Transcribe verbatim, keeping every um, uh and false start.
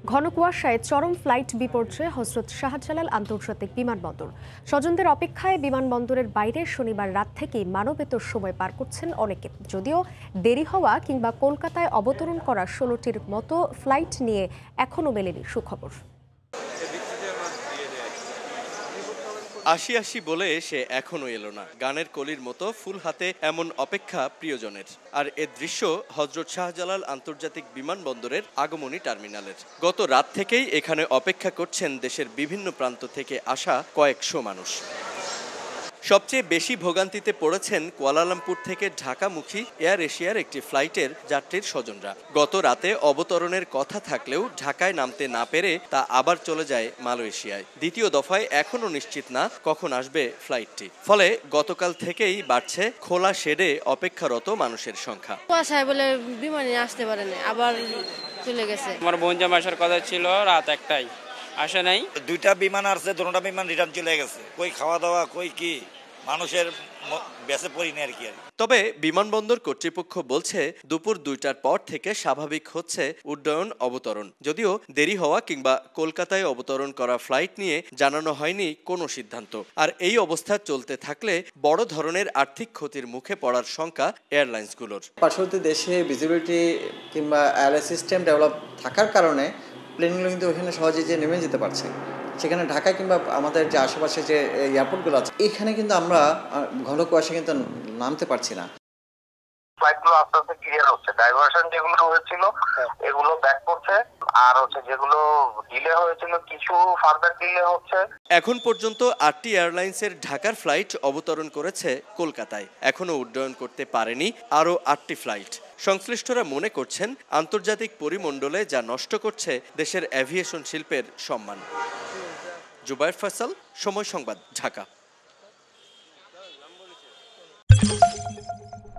ঘন কুয়াশায় চরম ফ্লাইট বিপর্যয়ে হজরত শাহজালাল আন্তর্জাতিক বিমানবন্দর। স্বজনদের অপেক্ষায় বিমানবন্দরের বাইরে শনিবার রাত থেকেই মানবেতর সময় পার করছেন অনেকে। যদিও দেরি হওয়া কিংবা কলকাতায় অবতরণ করা ষোলোটির মতো ফ্লাইট নিয়ে এখনও মেলেনি সুখবর। আশি আশি বলে সে এখনো এলো না, গানের কলির মতো ফুল হাতে এমন অপেক্ষা প্রিয়জনের। আর এ দৃশ্য হজরত শাহজালাল আন্তর্জাতিক বিমানবন্দরের আগমনী টার্মিনালের। গত রাত থেকেই এখানে অপেক্ষা করছেন দেশের বিভিন্ন প্রান্ত থেকে আসা কয়েকশো মানুষ। সবচেয়ে বেশি ভোগান্তিতে পড়েছেন কুয়ালালামপুর থেকে ঢাকামুখী এয়ার এশিয়ার একটি ফ্লাইটের যাত্রীর স্বজনরা। গত রাতে অবতরণের কথা থাকলেও ঢাকায় নামতে না পেরে তা আবার চলে যায় মালয়েশিয়ায়। দ্বিতীয় দফায় এখনও নিশ্চিত না কখন আসবে ফ্লাইটটি। ফলে গতকাল থেকেই বাড়ছে খোলা শেডে অপেক্ষারত মানুষের সংখ্যা। কুয়াশায় বলে বিমানে আসতে পারেনি, আবার চলে গেছে। আমার বোন জামাই আসার কথা ছিল রাত একটাই, আসে নাই। দুইটা বিমান আসছে, দুটোটা বিমান রিটার্ন চলে গেছে। কই খাওয়া দাওয়া, কই কি মানুষের বেঁচে পড়িনি আর কি। তবে বিমানবন্দর কর্তৃপক্ষ বলছে দুপুর দুইটার পর থেকে স্বাভাবিক হচ্ছে উড্ডয়ন অবতরণ। যদিও দেরি হওয়া কিংবা কলকাতায় অবতরণ করা ফ্লাইট নিয়ে জানানো হয়নি কোনো সিদ্ধান্ত। আর এই অবস্থা চলতে থাকলে বড় ধরনের আর্থিক ক্ষতির মুখে পড়ার শঙ্কা এয়ারলাইন্সগুলোর। পার্শ্ববর্তী দেশে ভিজিবিলিটি কিংবা এয়ারলাইন সিস্টেম ডেভেলপ থাকার কারণে প্লেনগুলো কিন্তু ওখানে সহজে যে নেমে যেতে পারছে। সেখানে ঢাকা কিংবা আমাদের যে আশেপাশে যে এয়ারপোর্টগুলো আছে, এখানে কিন্তু আমরা ঘন কুয়াশা কিন্তু নামতে পারছি না। ফ্লাইটগুলো আস্তে আস্তে ক্লিয়ার হচ্ছে, ডাইভারশন যেগুলো হয়েছিল এগুলো ব্যাক করছে, আর হচ্ছে যেগুলো ডিলে হয়েছিল কিছু ফার্দার ডিলে হচ্ছে। এখন পর্যন্ত আটটি এয়ারলাইন্সের ঢাকার ফ্লাইট অবতরণ করেছে কলকাতায়। এখনো উড্ডয়ন করতে পারেনি আরও আটটি ফ্লাইট। সংশ্লিষ্টরা মনে করছেন আন্তর্জাতিক পরিমণ্ডলে যা নষ্ট করছে দেশের অ্যাভিয়েশন শিল্পের সম্মান। জুবায়ের ফয়সাল, সময় সংবাদ, ঢাকা।